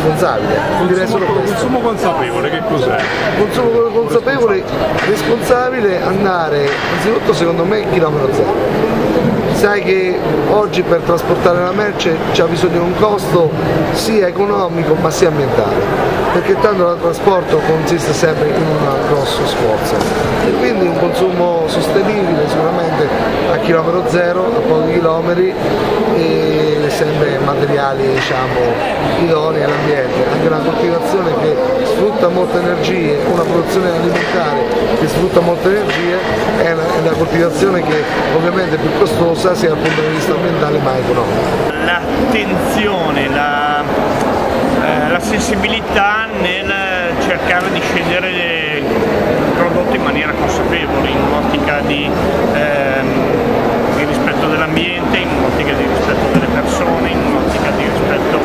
responsabile. Consumo consapevole, che cos'è? Consumo consapevole, responsabile, andare innanzitutto secondo me chilometro zero. Sai che oggi per trasportare la merce c'è bisogno di un costo sia economico ma sia ambientale, perché tanto il trasporto consiste sempre in un grosso sforzo e quindi un consumo sostenibile sicuramente a chilometro zero, a pochi chilometri e sempre materiali idonei all'ambiente, anche una coltivazione che sfrutta molte energie, una produzione alimentare che sfrutta molte energie è una coltivazione che ovviamente è più costosa sia dal punto di vista ambientale ma economico. L'attenzione, la sensibilità nel cercare di scegliere il prodotto in maniera consapevole, in un'ottica di rispetto dell'ambiente, in un'ottica di rispetto delle persone, in un'ottica di rispetto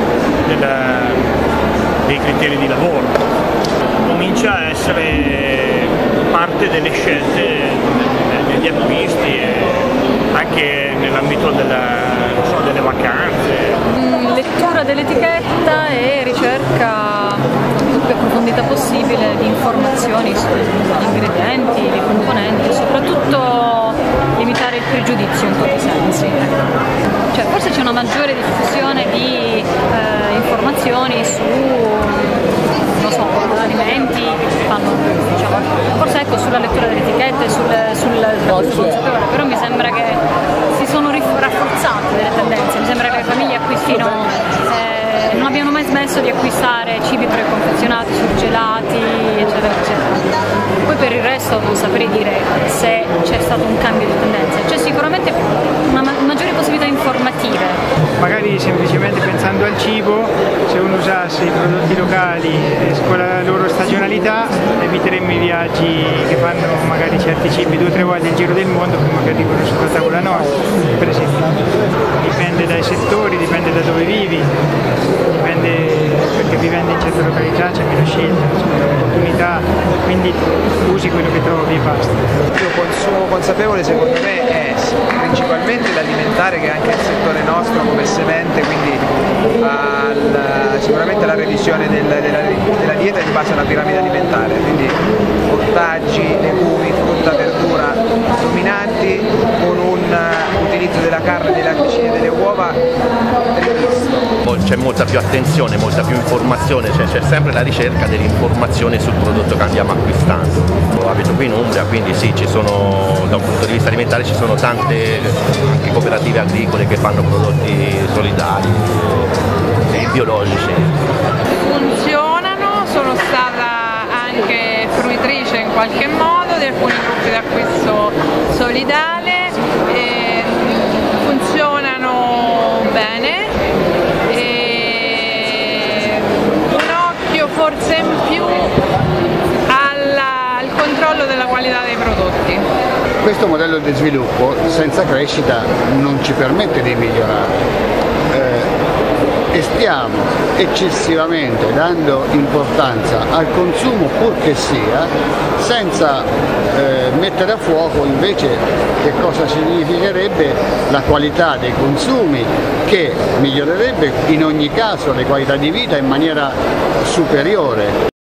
dei criteri di lavoro. Comincia a essere parte delle scelte degli acquisti e anche nell'ambito delle vacanze. Lettura dell'etichetta e ricerca più approfondita possibile di informazioni sugli ingredienti, le componenti, soprattutto limitare il pregiudizio in tutti i sensi. Cioè, forse c'è una maggiore diffusione di informazioni su alimenti che fanno, forse ecco, sulla lettura delle etichette, sul consapevole, però mi sembra che si sono rafforzate delle tendenze, mi sembra che le famiglie acquistino, non abbiano mai smesso di acquistare cibi preconfezionati, surgelati, eccetera eccetera. Poi per il resto non saprei dire se c'è stato un cambio di tendenza, c'è sicuramente una maggiore possibilità informative. Magari semplicemente pensando al cibo, se uno usasse i prodotti locali con la loro stagionalità eviteremmo i viaggi che fanno magari certi cibi 2 o 3 volte il giro del mondo prima che arrivino sulla tavola nostra, per esempio. Dipende dai settori, dipende da dove vivi, dipende perché vivendo in certe località c'è meno scelta, c'è meno opportunità, quindi usi quello che trovi e basta. Il consumo consapevole secondo me è principalmente l'alimentare, che è anche il settore nostro come semente, quindi sicuramente la revisione della dieta in base alla piramide alimentare, quindi ortaggi, legumi, frutta, verdura dominanti, con un utilizzo della carne, dei latticini e delle uova ricchissimo. C'è molta più attenzione, molta più informazione, c'è sempre la ricerca dell'informazione sul prodotto che andiamo acquistando. Abito qui in Umbria, quindi sì, ci sono, da un punto di vista alimentare ci sono tante anche cooperative agricole che fanno prodotti solidari e biologici. Funzionano, sono stata anche fruitrice in qualche modo di alcuni gruppi d'acquisto solidale, funzionano bene. Forse in più al controllo della qualità dei prodotti. Questo modello di sviluppo senza crescita non ci permette di migliorare. E stiamo eccessivamente dando importanza al consumo purché sia, senza mettere a fuoco invece che cosa significherebbe la qualità dei consumi, che migliorerebbe in ogni caso le qualità di vita in maniera superiore.